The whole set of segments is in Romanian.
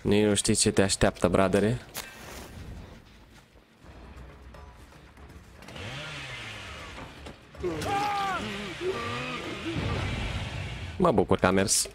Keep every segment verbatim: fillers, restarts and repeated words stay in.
Nici nu știi ce te așteaptă, bradere. Mă bucur că a mers.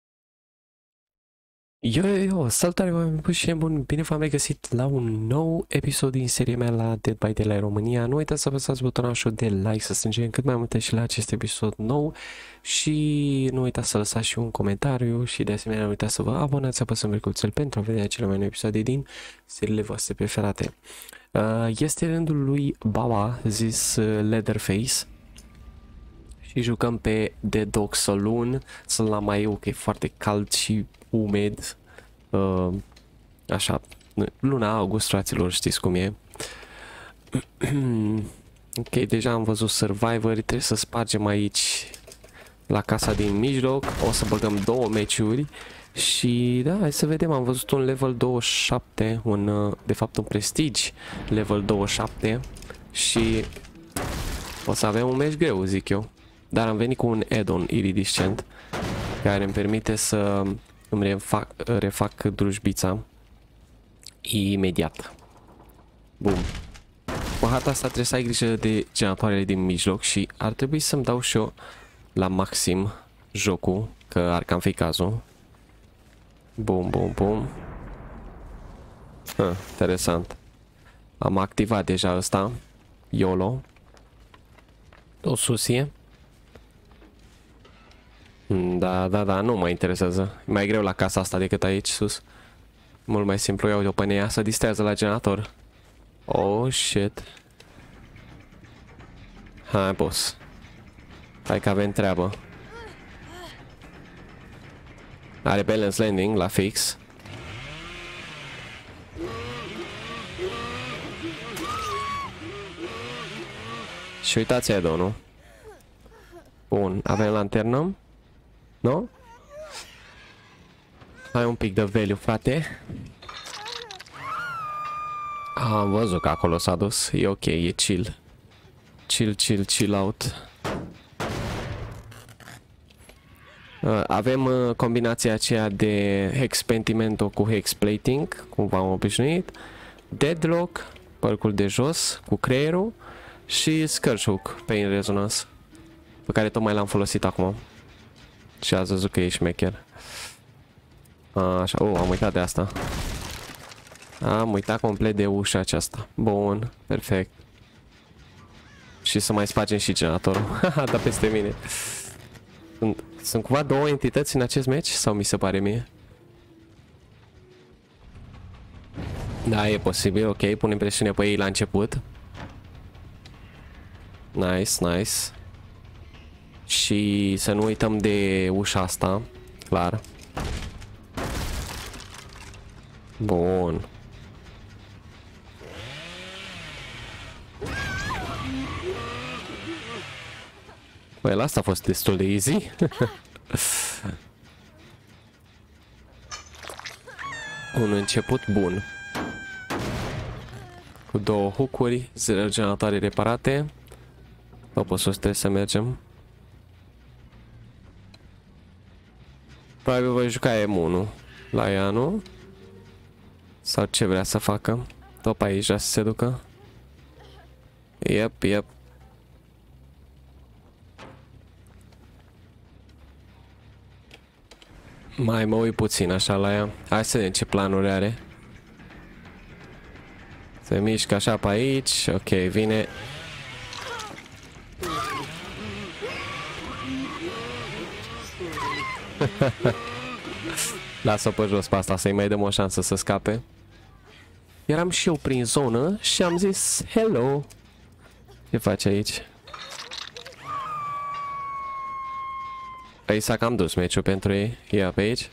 Yo, yo, yo, salutare oameni buni și bun, bine v-am regăsit la un nou episod din seria mea la Dead by Daylight România. Nu uitați să apăsați butonul de like, să strângem cât mai multe și la acest episod nou. Și nu uitați să lăsați și un comentariu și de asemenea nu uitați să vă abonați, apăsăm becuțel pentru a vedea cele mai noi episoade din seriile voastre preferate. Este rândul lui Baba, zis Leatherface. Și jucăm pe The Dog Saloon. Sunt la Maiu, că e foarte cald și umed. Uh, așa, luna august, fraților, știți cum e. Ok, deja am văzut Survivor. Trebuie să spargem aici la casa din mijloc. O să băgăm două meciuri. Și da, hai să vedem, am văzut un level douăzeci și șapte, un, de fapt un prestige level douăzeci și șapte. Și o să avem un meci greu, zic eu. Dar am venit cu un add-on iridescent care îmi permite să îmi refac, refac drujbița imediat. Bum. Cu harta asta trebuie să ai grijă de generatoarele din mijloc și ar trebui să-mi dau și eu la maxim jocul, că ar cam fi cazul. Bum, bum, bum. Ah, interesant. Am activat deja ăsta. YOLO. O susie. Da, da, da, nu mă interesează. E mai greu la casa asta decât aici sus. Mult mai simplu, iau de-o pe ea să distrează la generator. Oh, shit. Hai, boss. Hai că avem treabă. Are balance landing la fix. Și uitați add-on-ul. Bun, avem lanternă. Nu? Hai un pic de value, frate. Am văzut că acolo s-a dus. E ok, e chill. Chill, chill, chill out. Avem combinația aceea de Hex Pentimento cu Hex Plating, cum v-am obișnuit. Deadlock, părcul de jos cu creierul. Și Scourge Hook, Pain Resonance, pe care tocmai l-am folosit acum. Și ați văzut că e șmecher. Așa, oh, am uitat de asta. Am uitat complet de ușa aceasta. Bun, perfect. Și să mai spargem și generatorul. Haha, da peste mine. Sunt, sunt cumva două entități în acest match? Sau mi se pare mie? Da, e posibil, ok, punem presiune pe ei la început. Nice, nice. Și să nu uităm de ușa asta, clar. Bun. Păi, la asta a fost destul de easy. Un început bun. Cu două hook-uri, zero generatoare reparate. După sus trebuie să mergem. Probabil voi juca M unu la ea, nu? Sau ce vrea să facă? Tot aici vrea să se ducă. Yep, yep. Mai mă uit puțin așa la ea. Hai să vedem ce planuri are. Se mișcă așa pe aici. Ok, vine. Lasă-o pe jos pe asta, să-i mai dăm o șansă să scape. Eram și eu prin zonă și am zis hello. Ce faci aici? Păi s-a cam dus meciul pentru ei. Ia pe aici.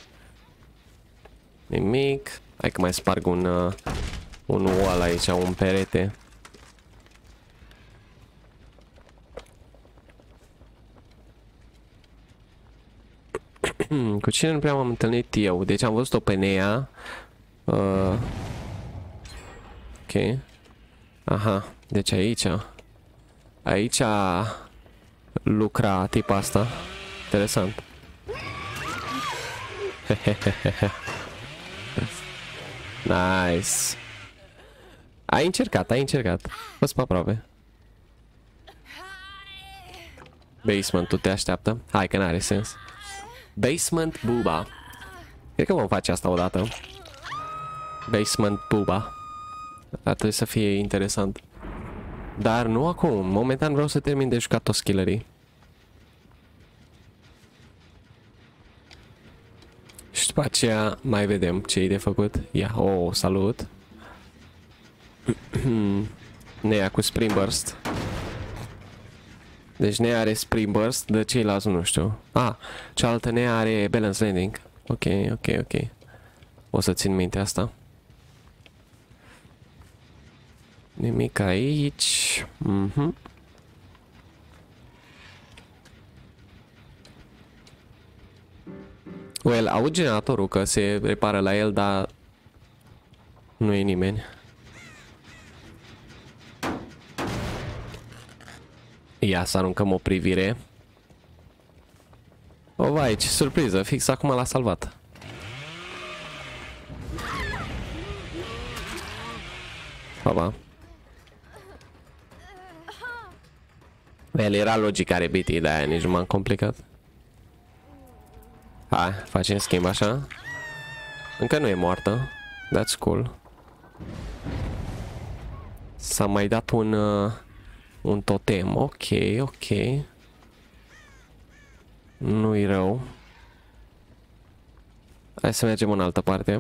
Nimic. Hai că mai sparg un uh, un wall aici, un perete. Cu cine nu prea m-am întâlnit eu? Deci am văzut-o pe Nea. Uh, ok. Aha, deci aici. Aici lucra tipa asta. Interesant. Nice. Ai încercat, ai încercat. Fost pe aproape. Basement-ul te așteaptă. Hai că n-are sens. Basement Buba. Cred că vom face asta odată. Basement Buba. Ar trebui să fie interesant. Dar nu acum. Momentan vreau să termin de jucat toți killerii. Și după aceea mai vedem ce e de făcut. Ia, oh, salut. Nea cu Spring Burst. Deci Nea are Spring Burst, de ceilalți nu știu. Ah, cealaltă Nea are Balance Landing. Ok, ok, ok. O să țin minte asta. Nimic aici. Mhm. Well, aud generatorul că se repară la el, dar nu e nimeni. Ia să aruncăm o privire. O, vai, ce surpriză, fix acum l-a salvat. Baba. El era logic are B T, de-aia nici nu m-am complicat. Hai, facem schimb așa. Încă nu e moartă. That's cool. S-a mai dat un uh, un totem. Ok, ok. Nu-i rău. Hai să mergem în altă parte.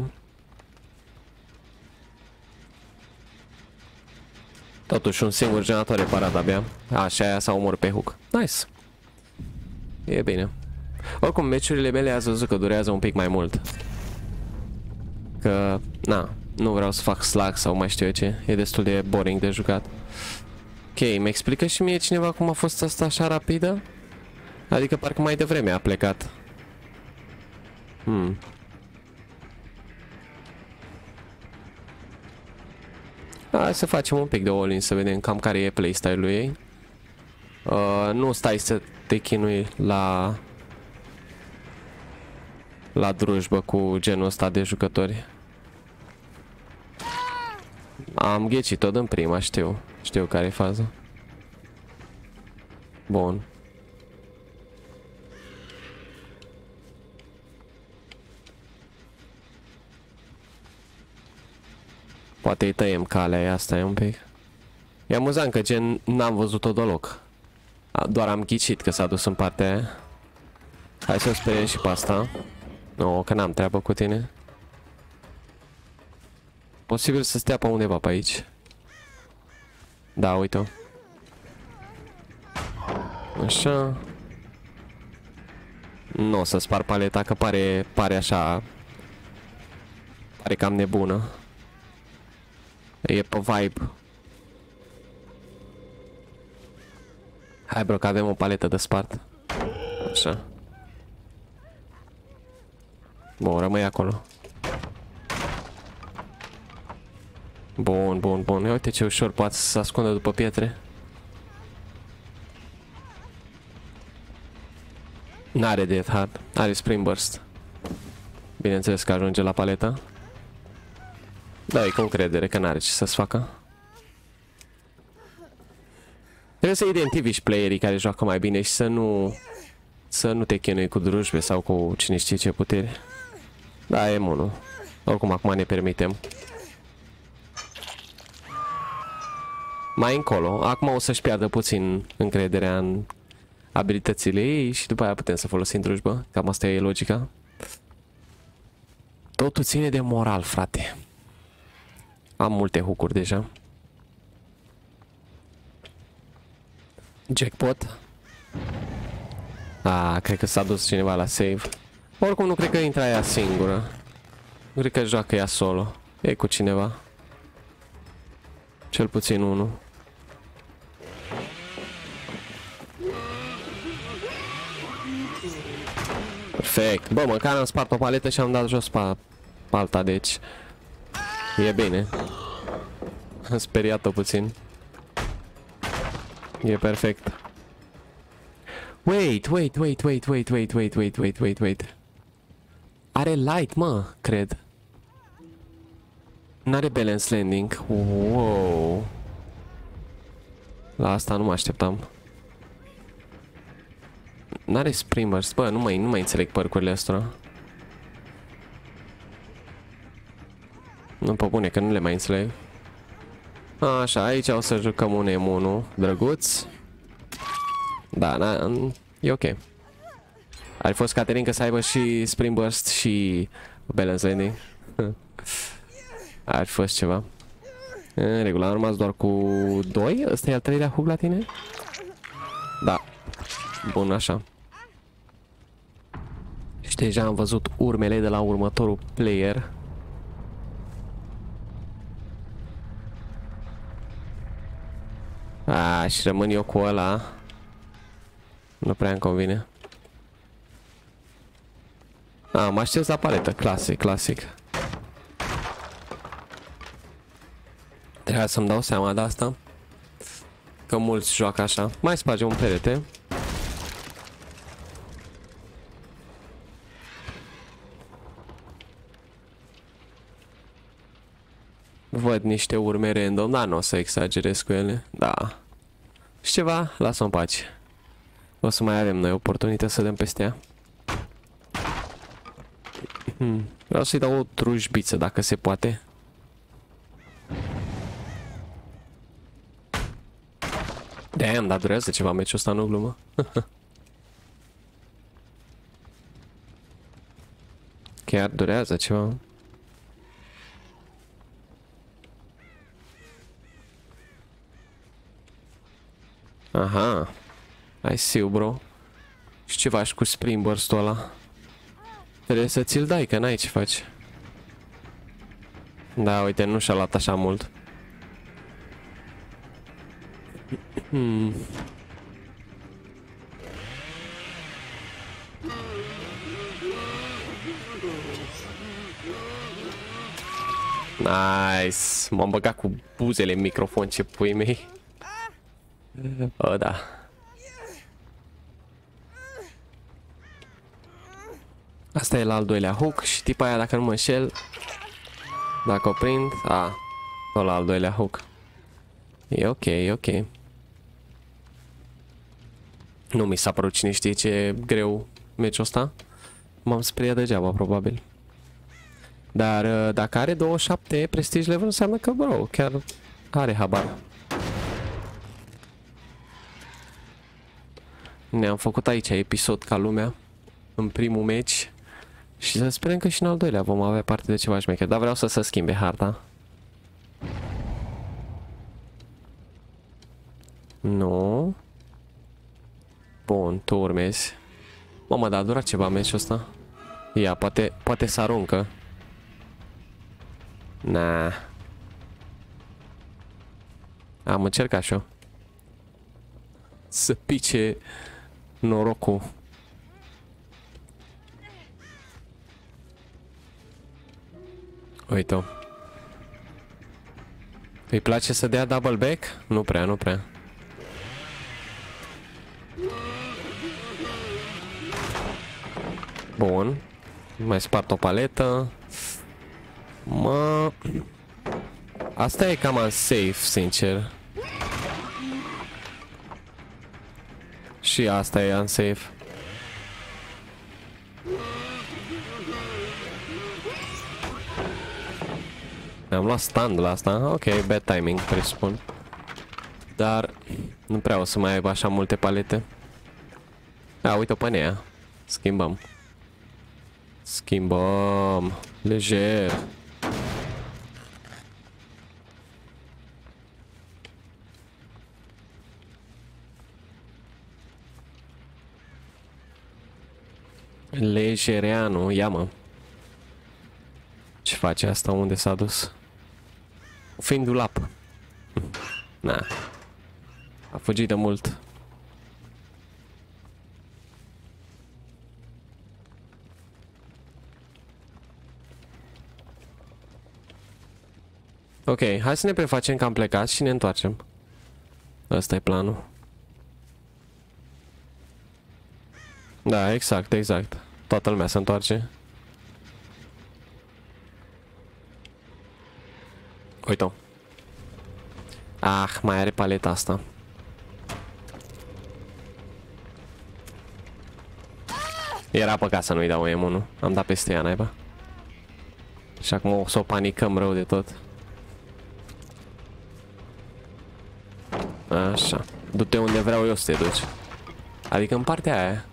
Totuși un singur generator reparat abia. Așa, aia s-a omorât pe hook. Nice. E bine. Oricum, meciurile mele ați văzut că durează un pic mai mult. Că, na, nu vreau să fac slack sau mai știu eu ce. E destul de boring de jucat. Ok, mi explică și mie cineva cum a fost asta așa rapidă? Adică parcă mai devreme a plecat. Hmm. Hai să facem un pic de all-in să vedem cam care e playstyle-ul ei. Uh, nu stai să te chinui la... la drujbă cu genul ăsta de jucători. Am ghecit-o în prima, știu. Știu care e faza. Bun. Poate îi tăiem calea asta, e un pic. E amuzant că gen n-am văzut-o deloc. Doar am ghicit că s-a dus în partea aia. Hai să o speriem și pe asta. Nu, că n-am treabă cu tine. Posibil să stea pe undeva pe aici. Da, uite-o. Așa. Nu o să spar paleta, că pare, pare așa. Pare cam nebună. E pe vibe. Hai bro, că avem o paletă de spart. Așa. Bun, rămâi acolo. Bun, bun, bun. Ia uite ce ușor poate să se ascundă după pietre. N-are Death Hard, are Spring Burst. Bineînțeles că ajunge la paleta. Da, e cu încredere că n-are ce să-ți facă. Trebuie să identifici playerii care joacă mai bine și să nu... Să nu te chinui cu drujbe sau cu cine știe ce puteri. Da, e monul. Oricum acum ne permitem. Mai încolo, acum o să-și piardă puțin încrederea în abilitățile ei și după aia putem să folosim drujbă. Cam asta e logica. Totul ține de moral, frate. Am multe hook-uri deja. Jackpot. Ah, cred că s-a dus cineva la save. Oricum nu cred că intra ea singură. Nu cred că joacă ea solo. E cu cineva. Cel puțin unul. Perfect. Bă, măcar am spart o paletă și am dat jos pe alta, deci e bine. Am speriat-o puțin. E perfect. Wait, wait, wait, wait, wait, wait, wait, wait, wait, wait, wait. Are light, mă, cred. N-are balance landing. Wow. La asta nu mă așteptam. N-are springers. Bă, nu mai, nu mai înțeleg parcurile astea. Nu, pe bune, că nu le mai înțeleg. Așa, aici o să jucăm un M unu drăguț. Da, na, e ok. Ar fi fost Caterinca să aibă și Spring Burst și Balance Landing. Ar fi fost ceva. În regulă, am rămas doar cu doi. Ăsta e al treilea hook la tine? Da. Bun, așa. Și deja am văzut urmele de la următorul player. A, și rămân eu cu ăla. Nu prea îmi convine. A, mă aștept la paletă. Clasic, clasic. Trebuia să-mi dau seama de asta. Că mulți joacă așa. Mai spargem un perete. Văd niște urme random, dar nu o să exagerez cu ele. Da. Și ceva, lasă-o în pace. O să mai avem noi oportunitatea să dăm peste ea. Hmm. Vreau să-i dau o drujbiță dacă se poate. Damn, dar durează ceva meciul ăsta, nu glumă. Chiar durează ceva. Aha. I see you, bro. Și ce faci cu Spring Burst-ul ăla? Trebuie să ți-l dai, că n-ai ce faci. Da, uite, nu și-a luat așa mult. Hmm. Nice. M-am băgat cu buzele în microfon, ce pui mei. O, da. Asta e la al doilea hook și tipa aia, dacă nu mă înșel, dacă o prind, a, tot la al doilea hook. E ok, e ok. Nu mi s-a părut cine știe ce greu meciul ăsta. M-am speriat degeaba, probabil. Dar dacă are douăzeci și șapte prestige level, înseamnă că, bro, chiar are habar. Ne-am făcut aici episod ca lumea în primul meci. Și să sperăm că și în al doilea vom avea parte de ceva șmecher. Dar vreau să se schimbe harta. Nu. Bun, tu urmezi. Mamă, dar a durat ceva meciul ăsta. Ia, poate, poate să aruncă. Na. Am încercat și eu. Să pice norocul. Uite-o. Îi place să dea double back? Nu prea, nu prea. Bun. Mai spart o paletă. Mă... Asta e cam unsafe, sincer. Și asta e unsafe. Am luat stand la asta. Ok, bad timing, presupun. Dar nu prea o să mai aibă așa multe palete. A, uite-o pe nea. Schimbăm. Schimbăm. Lejer. Lejereanu, ia mă. Ce face asta? Unde s-a dus? Fiind dulap. Na. A fugit de mult. Ok, hai să ne prefacem că am plecat și ne întoarcem. Ăsta e planul. Da, exact, exact. Toată lumea se întoarce. Uite-o. Ah, mai are paleta asta. Era păcat să nu-i dau M unu. Am dat peste ea, naiba. Și acum o să o panicăm rău de tot. Așa. Du-te unde vreau eu să te duci. Adică în partea aia.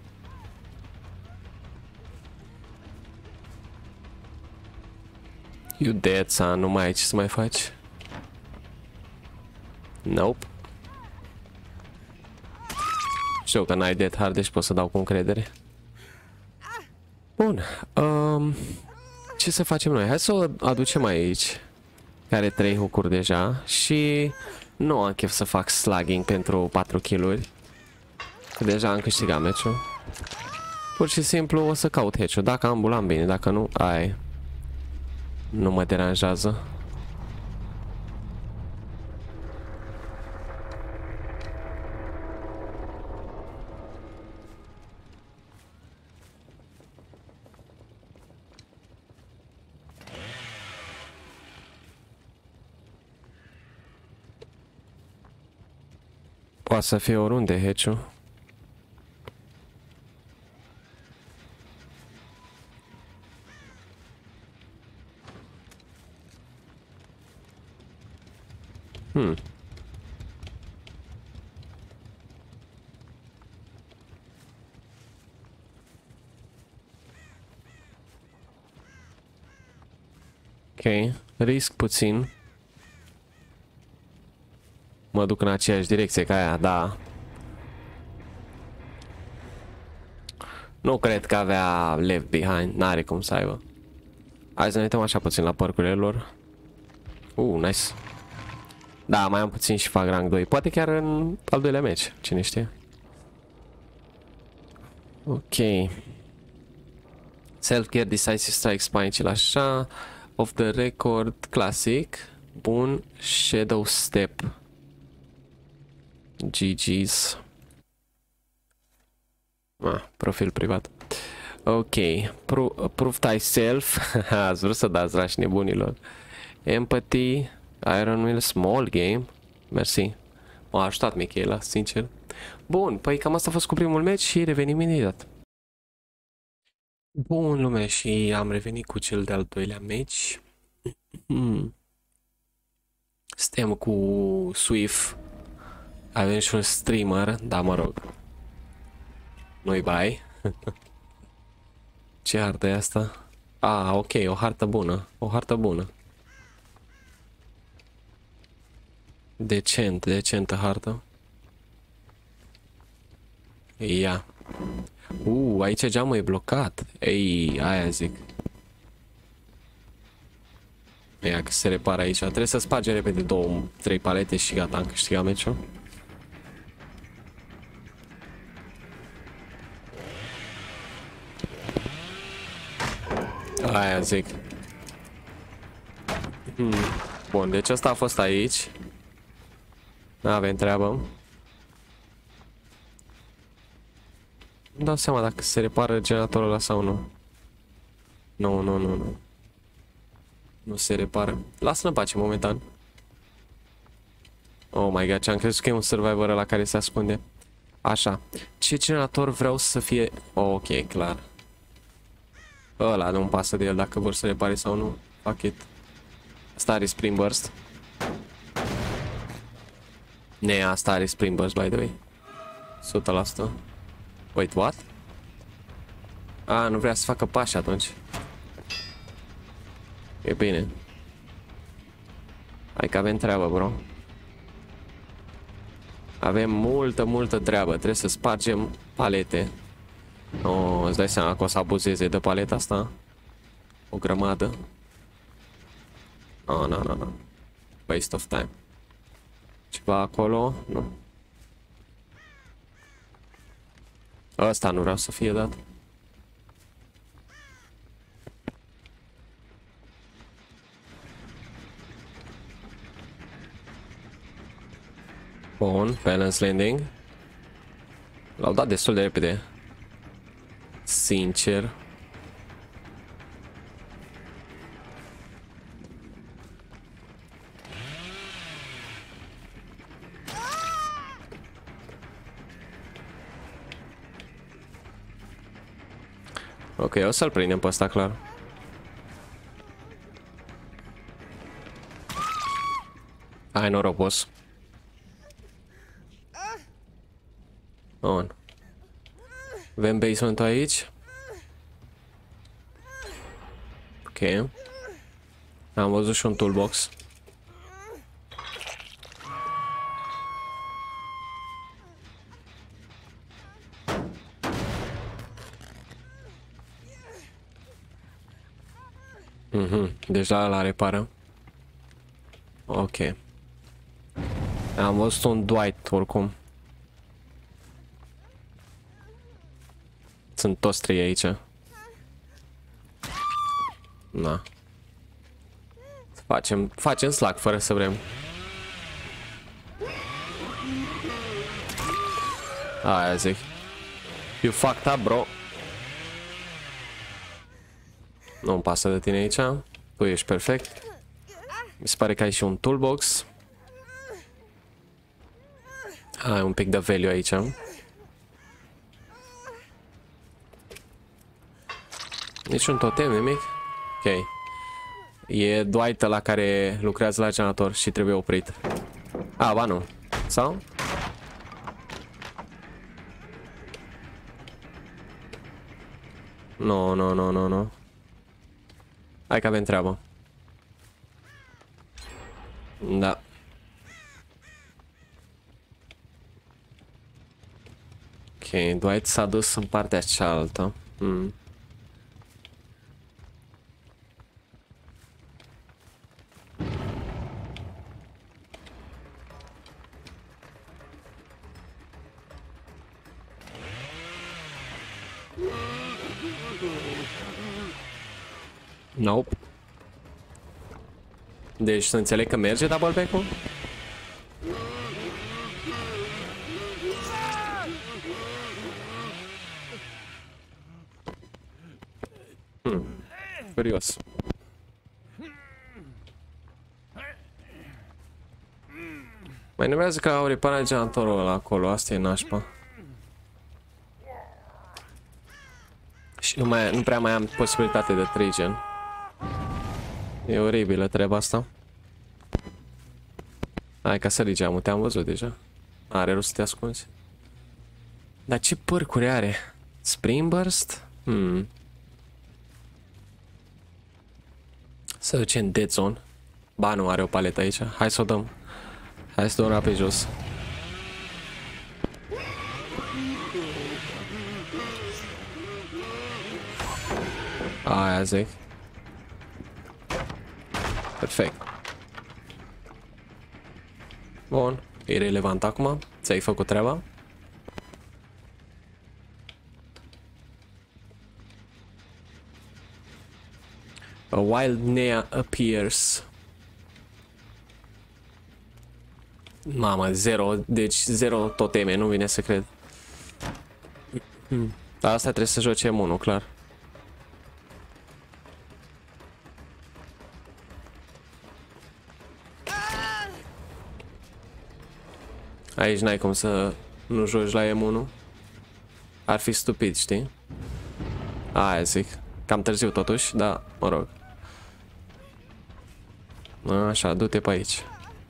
You dead, son. Nu mai ai ce să mai faci. Nope. Știu că n-ai dead hard, deci pot să dau cu încredere. Bun. Um, ce să facem noi? Hai să o aducem aici. Care trei hook-uri deja. Și nu am chef să fac slugging pentru patru kill-uri. Că deja am câștigat meciul. Pur și simplu o să caut hatch-ul. Dacă am bulan bine, dacă nu, ai. Nu mă deranjează. Poate să fie oriunde hatch-ul. Hmm. Ok, risc puțin. Mă duc în aceeași direcție ca aia, da. Nu cred că avea left behind, n-are cum să aibă. Hai să ne uităm așa puțin la părcurile lor. Uh, nice. Da, mai am puțin și fac rank doi. Poate chiar în al doilea meci, cine știe. Ok. Self-care, decisive strike, spine, așa. Off the record, classic. Bun. Shadow step. G G's. Ah, profil privat. Ok. Pro proof thyself. Ați vrut să dați rași nebunilor. Empathy. Iron Will, small game. Mersi. M-a ajutat Michaela, sincer. Bun, păi cam asta a fost cu primul meci și revenim imediat. Bun, lume, și am revenit cu cel de-al doilea meci. Suntem cu Swift. Avem și un streamer, da, mă rog. Nu-i bai. Ce hartă e asta? Ah, ok, o hartă bună. O hartă bună. Decent, decentă hartă. Ia. Uh, aici geamul e blocat. Ei, aia zic. Ia că se repară aici. Trebuie să spargem repede două, trei palete și gata, am câștigat meciul. Aia zic. Hmm. Bun, deci asta a fost aici. N-avem treabă. Nu dau seama dacă se repară generatorul ăla sau nu. Nu, nu, nu, nu. Nu se repară. Lasă-l în pace momentan. Oh my god, ce-am crezut că e un survivor la care se ascunde. Așa. Ce generator vreau să fie? Oh, ok, clar. Ăla nu-mi pasă de el dacă vor să repare sau nu. Fuck it. Asta are Spring Burst. Ne, asta are Spring Burst, by the way. o sută la sută. Wait, what? A, nu vrea să facă pași atunci. E bine. Hai că avem treabă, bro. Avem multă, multă treabă. Trebuie să spargem palete. Oh, îți dai seama că o să abuzeze de paleta asta? O grămadă. Oh, no, no, no. Waste of time. Ceva acolo? Nu. Ăsta nu vreau să fie dat. Bun, balance landing. L-au dat destul de repede. Sincer. Ok, o să-l prindem pe ăsta, clar. Hai noroc, boss. On. Avem basementul aici. Ok. Am văzut și un toolbox. Mhm, deja la repară. Ok. Am văzut un Dwight oricum. Sunt toți trei aici. Na. Facem, facem slack fără să vrem. Aia zic. You fucked up, bro. Nu-mi pasă de tine aici. Tu ești perfect. Mi se pare că ai și un toolbox. Ai un pic de value aici. Niciun totem, nimic. Ok. E Dwight la care lucrează la generator și trebuie oprit. A, ba nu. Sau? Nu, nu, nu, nu, nu. Hai că avem treabă. Da. Ok, Dwight s-a dus în partea cealaltă. Hmm. Nope. Deci să înțeleg că merge double back-ul? Hmm. Curios. Mai numerează că au reparat generatorul ăla acolo, asta e nașpa. Și nu, mai, nu prea mai am posibilitate de trigen. E oribilă treaba asta. Hai ca să geamul, te-am văzut deja. Are rost să te ascunzi. Dar ce părcuri are? Spring Burst? Hmm. Să ducem Dead Zone. Ba, nu are o paletă aici. Hai să o dăm. Hai să o dăm rapid jos. Aia zic. Perfect. Bun. E relevant acum. Ți-ai făcut treaba. A wild Nea appears. Mamă, zero. Deci zero toteme. Nu vine să cred. Dar asta trebuie să joce M unu, clar. Aici n-ai cum să nu joci la M unu. Ar fi stupid, știi? Aia zic. Cam târziu totuși, dar mă rog. Așa, du-te pe aici.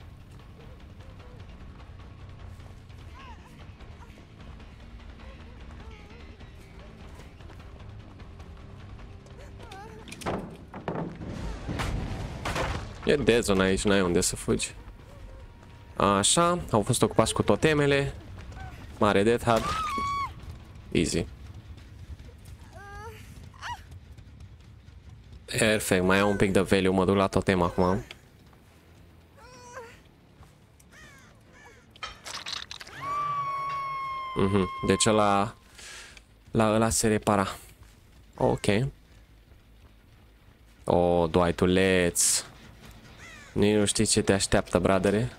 E dead zone aici, n-ai unde să fugi. Așa, au fost ocupați cu totemele. Mare death hard. Easy. Perfect, mai au un pic de value, mă duc la totem acum. Mhm, deci ăla, la ăla se repara. Ok. O, Dwight-uleț. Nici nu știi ce te așteaptă, bradere.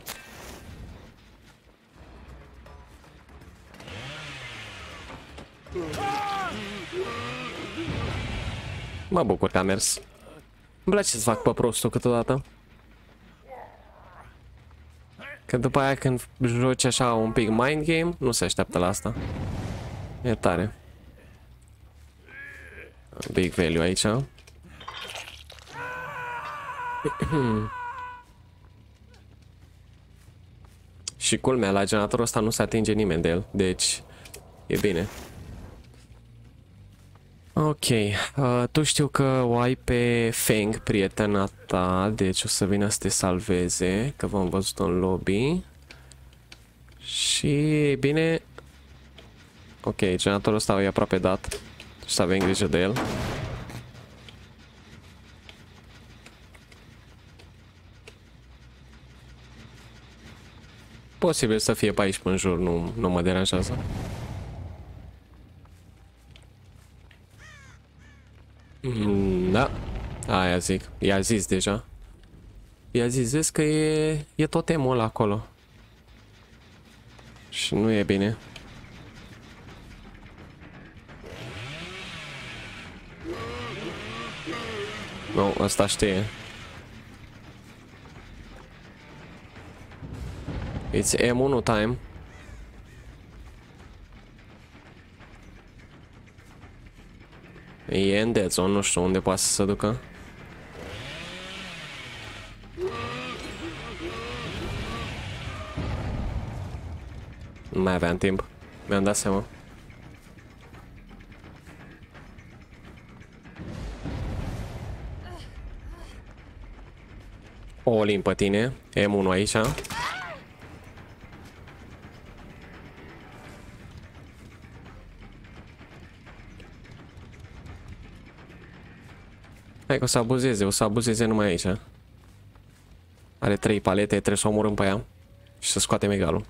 Mă bucur că a mers. Îmi place să fac pe prostul câteodată. Că după aia când joci așa un pic mind game, nu se așteaptă la asta. E tare. Big value aici. Și culmea, la generatorul ăsta nu se atinge nimeni de el, deci e bine. Ok, uh, tu știu că o ai pe Feng, prietena ta, deci o să vină să te salveze, că v-am văzut în lobby. Și bine. Ok, generatorul ăsta e aproape dat și să avem grijă de el. Posibil să fie pe aici pe în jur, nu, nu mă deranjează. Mm, da, aia zic, i-a zis deja. I-a zis, vezi că e, e totemul ăla acolo. Și nu e bine. Nu, ăsta știe. It's M unu time. E în dead zone, nu știu unde poate să se ducă. Nu mai aveam timp. Mi-am dat seama. O lim pe tine. M unu aici. Hai că o să abuzeze, o să abuzeze numai aici. Are trei palete, trebuie să o omorâm pe ea și să scoatem egalul.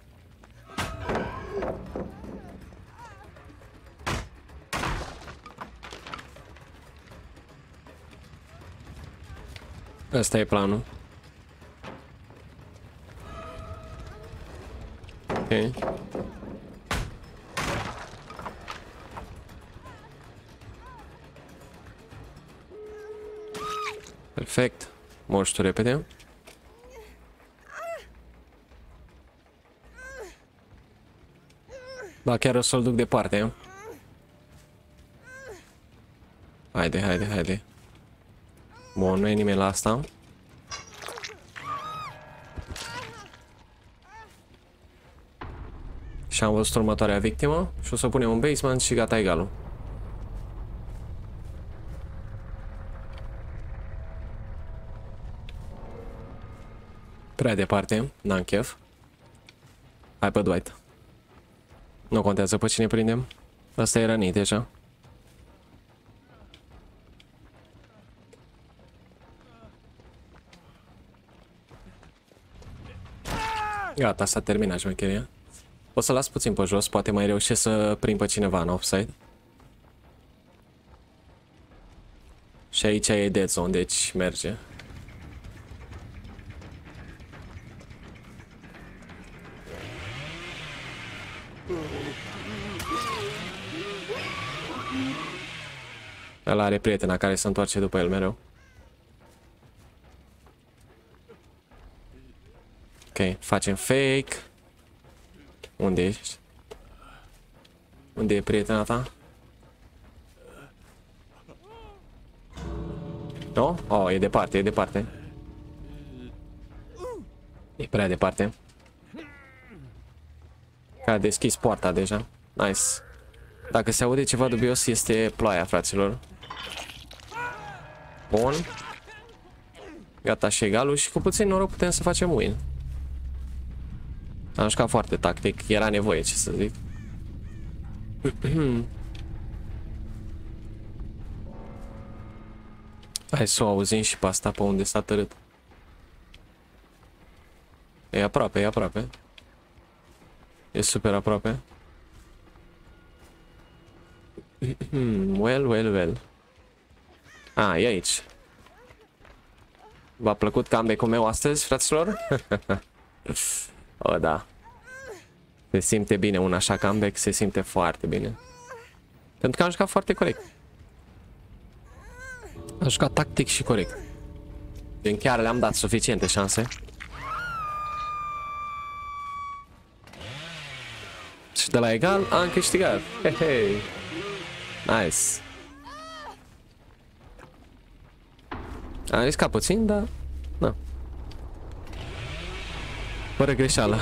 Ăsta e planul. Ok. Perfect. Morți tu repede. Da, chiar o să-l duc departe. Haide, haide, haide. Bun, nu e nimeni la asta. Și am văzut următoarea victimă. Și o să punem un basement și gata egalul. Prea departe, n-am chef. Hai pe Dwight. Nu contează pe cine prindem. Asta e rănit deja. Gata, s-a terminat șmecheria. O să las puțin pe jos, poate mai reușesc să prind pe cineva în offside. Și aici e dead zone, deci merge. Ăla are prietena care se întoarce după el mereu. Ok, facem fake. Unde ești? Unde e prietena ta? Nu? Oh, e departe, e departe. E prea departe. Că a deschis poarta deja. Nice. Dacă se aude ceva dubios, este ploaia, fraților. Bun. Gata și egalul și cu puțin noroc putem să facem win. Am jucat foarte tactic, era nevoie, ce să zic. Hai să o auzim și pe asta, pe unde s-a tărât. E aproape, e aproape. E super aproape. Well, well, well. A, e aici. V-a plăcut comeback-ul meu astăzi, fraților? O, da. Se simte bine un așa comeback, se simte foarte bine. Pentru că am jucat foarte corect. Am jucat tactic și corect. Din chiar le-am dat suficiente șanse. Și de la egal am câștigat. Hey, hey. Nice. Am riscat puțin, dar... Na. Fără greșeală.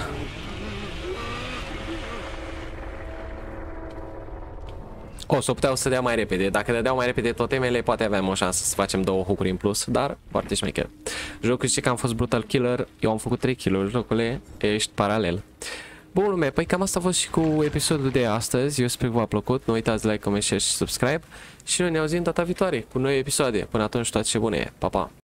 O, s-o puteau să dea mai repede. Dacă dădeau mai repede totemele, poate aveam o șansă să facem două hook-uri în plus, dar foarte șmecher. Jocul zice că am fost brutal killer, eu am făcut trei kill-uri, jocule, ești paralel. Bun, lume, păi cam asta a fost și cu episodul de astăzi. Eu sper că v-a plăcut. Nu uitați like, comment, share și subscribe. Și noi ne auzim data viitoare cu noi episoade. Până atunci, toate ce bune. Pa, pa!